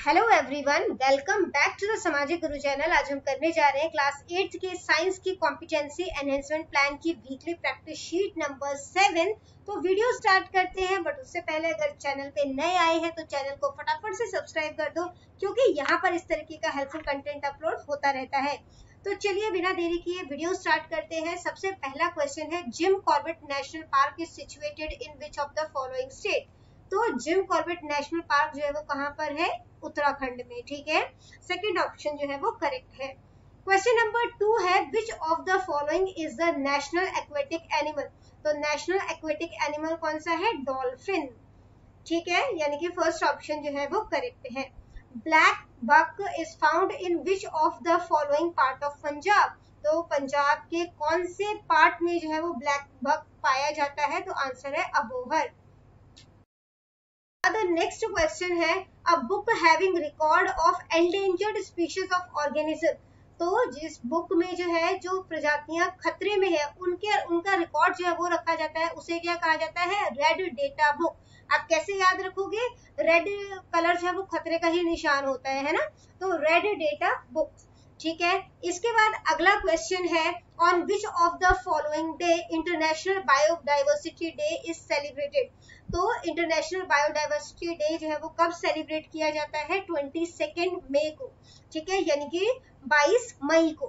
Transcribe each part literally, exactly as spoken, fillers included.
Hello everyone, welcome back to the Samajik Guru channel. आज हम करने जा रहे हैं क्लास एट्थ के साइंस की कॉम्पिटेंसी एनहेंसमेंट प्लान की weekly practice sheet number seven. तो वीडियो स्टार्ट करते हैं, बट उससे पहले अगर चैनल पे नए आए हैं तो चैनल को फटाफट से सब्सक्राइब कर दो, क्योंकि यहाँ पर इस तरीके का हेल्पफुल कंटेंट अपलोड होता रहता है। तो चलिए बिना देरी किए वीडियो स्टार्ट करते हैं। सबसे पहला क्वेश्चन है, Jim Corbett national park is situated in which of the following state. तो जिम कॉर्बेट नेशनल पार्क जो है वो कहाँ पर है? उत्तराखंड में। ठीक है, सेकंड ऑप्शन जो है वो करेक्ट है। क्वेश्चन नंबर टू है, which of the following is the national aquatic animal. तो नेशनल एक्वेटिक एनिमल कौन सा है? डॉल्फिन। ठीक है, यानी कि फर्स्ट ऑप्शन जो है वो करेक्ट है। Black buck is found in which of the following part of Punjab. तो पंजाब के कौन से पार्ट में जो है वो ब्लैक बक पाया जाता है? तो आंसर है अबोहर। The next question है, a book having record of endangered species of organism। तो जिस बुक में जो है जो प्रजातियां खतरे में है उनके उनका रिकॉर्ड जो है वो रखा जाता है, उसे क्या कहा जाता है? Red data book. आप कैसे याद रखोगे? रेड कलर जो है वो खतरे का ही निशान होता है, है ना? तो रेड डेटा बुक। ठीक है, इसके बाद अगला क्वेश्चन है, on which of the following day international biodiversity day is celebrated. तो इंटरनेशनल बायोडाइवर्सिटी डे जो है वो कब सेलिब्रेट किया जाता है? ट्वेंटी सेकेंड मई को। ठीक है, यानी कि बाईस मई को।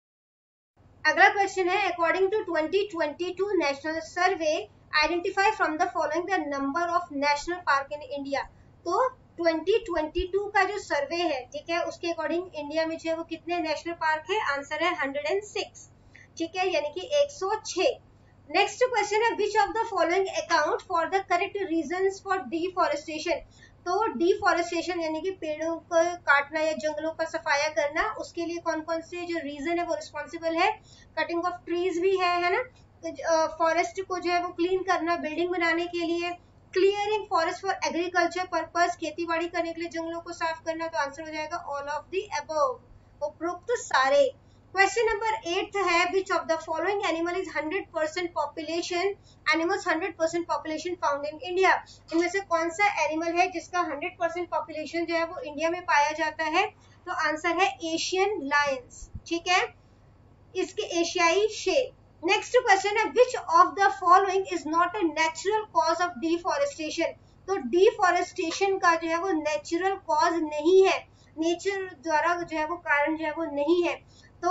अगला क्वेश्चन है, according to twenty twenty two national survey identify from the following the number of national park in India. तो ट्वेंटी ट्वेंटी टू का जो सर्वे है, ठीक है, उसके अकॉर्डिंग इंडिया में जो है वो कितने नेशनल पार्क है? आंसर है वन हंड्रेड सिक्स। ठीक है, यानी कि एक सौ छह। नेक्स्ट क्वेश्चन है, which of the following account for the correct reasons for deforestation. तो डिफॉरेस्टेशन यानी कि पेड़ों को काटना या जंगलों का सफाया करना, उसके लिए कौन कौन से जो रीजन है वो रिस्पॉन्सिबल है? कटिंग ऑफ ट्रीज भी है, है ना? फॉरेस्ट को जो है वो क्लीन करना बिल्डिंग बनाने के लिए, clearing forest for agriculture purpose, खेती बाड़ी करने के लिए जंगलों को साफ करना। तो आंसर हो जाएगा ऑल ऑफ द अबव, उपरोक्त सारे। क्वेश्चन नंबर एट है, which of the following animal is hundred percent population animals hundred percent population found in India. इनमें से कौन सा एनिमल है जिसका हंड्रेड परसेंट पॉपुलेशन जो है वो इंडिया में पाया जाता है? तो आंसर है एशियन लायंस। ठीक है, इसके एशियाई शेर। नेक्स्ट क्वेश्चन है, which of the following is not a natural cause of deforestation. तो डिफॉरेस्टेशन का जो है वो नेचुरल कॉज नहीं है, नेचर द्वारा जो है वो कारण जो है वो नहीं है। तो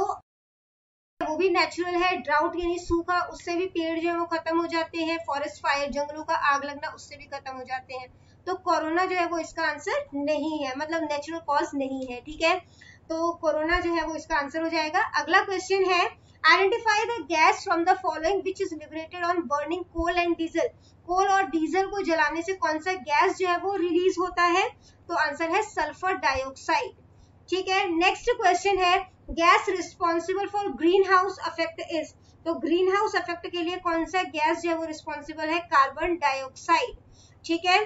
वो भी नेचुरल है, ड्राउट यानी सूखा, उससे भी पेड़ जो है वो खत्म हो जाते हैं। फॉरेस्ट फायर, जंगलों का आग लगना, उससे भी खत्म हो जाते हैं। तो कोरोना जो है वो इसका आंसर नहीं है, मतलब नेचुरल कॉज नहीं है। ठीक है, तो कोरोना जो है वो इसका आंसर हो जाएगा। अगला क्वेश्चन है, identify the gas from the following which is liberated on burning coal and diesel. Coal और डीजल को जलाने से कौन सा गैस जो है वो रिलीज होता है? तो आंसर है सल्फर डाइऑक्साइड। ठीक है, नेक्स्ट क्वेश्चन है, gas responsible for greenhouse effect is. तो ग्रीन हाउस इफेक्ट के लिए कौन सा गैस जो है वो रिस्पॉन्सिबल है? Carbon dioxide. ठीक है,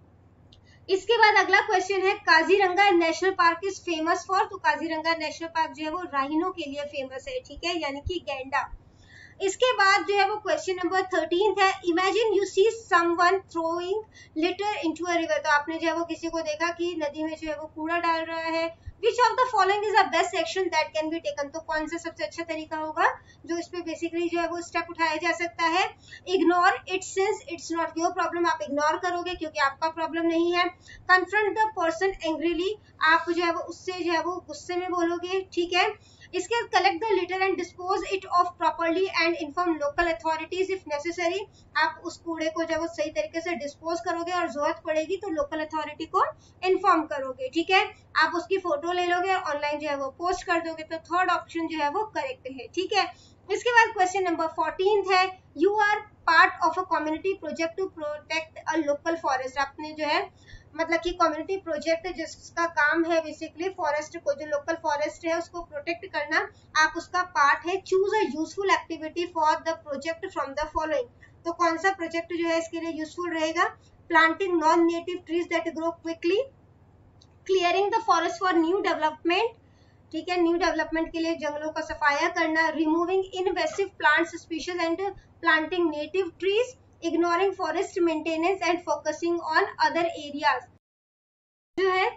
इसके बाद अगला क्वेश्चन है, Kaziranga national park is famous for. तो काजीरंगा नेशनल पार्क जो है वो राइनो के लिए फेमस है। ठीक है, यानी कि गैंडा। इसके बाद जो है वो क्वेश्चन नंबर थर्टीन है, imagine you see someone throwing litter into a river. तो आपने जो है वो किसी को देखा कि नदी में जो है वो कूड़ा डाल रहा है। Which of the following is the best action that can be taken. तो कौन सा सबसे अच्छा तरीका होगा जो इस पे बेसिकली जो है वो स्टेप उठाया जा सकता है? Ignore it since it's not your problem. आप इग्नोर करोगे क्योंकि आपका प्रॉब्लम नहीं है। कन्फ्रंट द पर्सन एंग्रीली, आप जो है वो उससे जो है वो गुस्से में बोलोगे। ठीक है, इसके collect the litter and dispose it off properly and inform local authorities if necessary. आप उस कूड़े को जब सही तरीके से डिस्पोज करोगे और जरूरत पड़ेगी तो लोकल अथॉरिटी को इन्फॉर्म करोगे। ठीक है, आप उसकी फोटो ले लोगे और ऑनलाइन जो है वो पोस्ट कर दोगे। तो थर्ड ऑप्शन जो है वो करेक्ट है। ठीक है, इसके बाद क्वेश्चन नंबर फोर्टीन है, you are part of a community project to protect a local forest. आपने जो है मतलब कि कम्युनिटी प्रोजेक्ट जिसका काम है बेसिकली फॉरेस्ट को, जो लोकल फॉरेस्ट है उसको प्रोटेक्ट करना, आप उसका पार्ट है। Choose a useful activity for the project from the following. तो कौन सा प्रोजेक्ट जो है इसके लिए यूजफुल रहेगा? Planting non native trees that grow quickly, clearing the forest for new development. ठीक है, न्यू डेवलपमेंट के लिए जंगलों का सफाया करना, removing invasive plants species and planting native trees, ignoring forest maintenance and focusing on other areas. जो है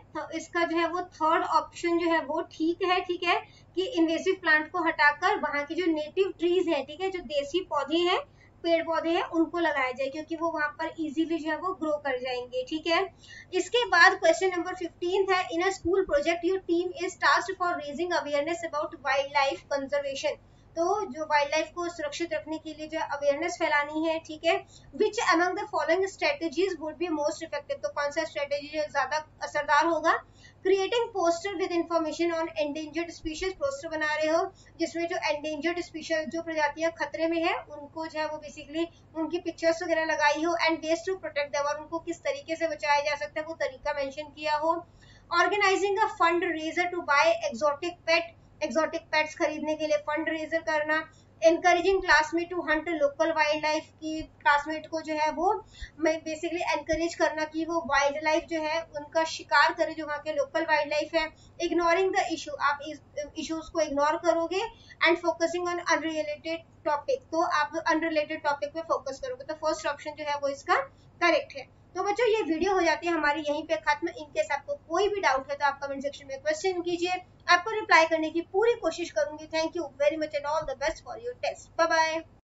तो इसका जो है वो थर्ड ऑप्शन जो है वो ठीक है, ठीक है, कि इन्वेसिव प्लांट को हटाकर वहां की जो नेटिव ट्रीज है, ठीक है, जो देसी पौधे हैं, पेड़ पौधे हैं, उनको लगाया जाए, क्योंकि वो वहां पर इजीली जो है वो ग्रो कर जाएंगे, ठीक है। इसके बाद क्वेश्चन नंबर फिफ्टीन है, in a school project your team is tasked for raising awareness about wildlife conservation. तो जो वाइल्ड लाइफ को सुरक्षित रखने के लिए जो अवेयरनेस फैलानी है, ठीक है, which among the following strategies would be most effective, तो कौन सा स्ट्रेटेजी ज्यादा असरदार होगा। Creating poster with information on endangered species, poster बना रहे हो जिसमें जो एंडेंजर्ड स्पीशीज, जो प्रजातियां खतरे में है, उनको जो है वो बेसिकली उनकी पिक्चर्स वगैरह लगाई हो, and ways to protect them, और उनको किस तरीके से बचाया जा सकता है वो तरीका मेंशन किया हो। Organising a fundraiser to buy exotic pet, exotic pets खरीदने के लिए फंड रेजर करना। Encouraging classmate to hunt local wildlife, की क्लासमेट को जो है वो बेसिकली एनकरेज करना कि वो वाइल्ड लाइफ जो है उनका शिकार करे, जो वहाँ के लोकल वाइल्ड लाइफ है। इग्नोरिंग द इशू, आप इस इश्यूज को इग्नोर करोगे। And focusing on unrelated topic, तो आप अनरिलेटेड टॉपिक पे फोकस करोगे, तो फर्स्ट ऑप्शन जो है वो इसका करेक्ट है। तो बच्चों ये वीडियो हो जाती है हमारी यहीं पे खत्म। इनकेस आपको कोई भी डाउट है तो आप कमेंट सेक्शन में क्वेश्चन कीजिए, आपको रिप्लाई करने की पूरी कोशिश करूंगी। Thank you very much and all the best for your test. Bye bye.